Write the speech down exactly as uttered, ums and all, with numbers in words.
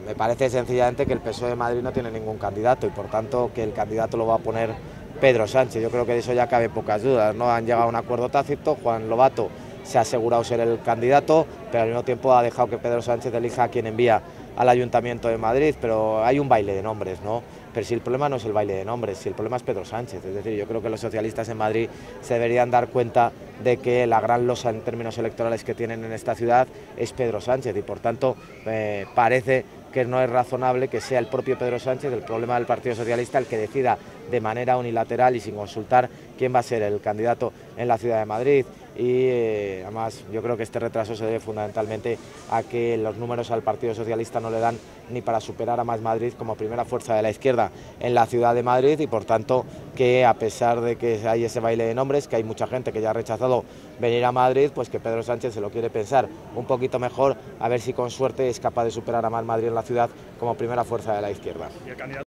me parece sencillamente que el P S O E de Madrid no tiene ningún candidato y por tanto que el candidato lo va a poner Pedro Sánchez. Yo creo que de eso ya cabe pocas dudas, ¿no? Han llegado a un acuerdo tácito, Juan Lobato se ha asegurado ser el candidato, pero al mismo tiempo ha dejado que Pedro Sánchez elija a quien envía al Ayuntamiento de Madrid, pero hay un baile de nombres, ¿no? Pero si el problema no es el baile de nombres, si el problema es Pedro Sánchez, es decir, yo creo que los socialistas en Madrid se deberían dar cuenta de que la gran losa en términos electorales que tienen en esta ciudad es Pedro Sánchez y por tanto eh, parece que no es razonable que sea el propio Pedro Sánchez, el problema del Partido Socialista, el que decida de manera unilateral y sin consultar quién va a ser el candidato en la ciudad de Madrid. Y eh, además yo creo que este retraso se debe fundamentalmente a que los números al Partido Socialista no le dan ni para superar a Más Madrid como primera fuerza de la izquierda en la ciudad de Madrid y por tanto que a pesar de que hay ese baile de nombres, que hay mucha gente que ya ha rechazado venir a Madrid, pues que Pedro Sánchez se lo quiere pensar un poquito mejor, a ver si con suerte es capaz de superar a Más Madrid en la ciudad como primera fuerza de la izquierda.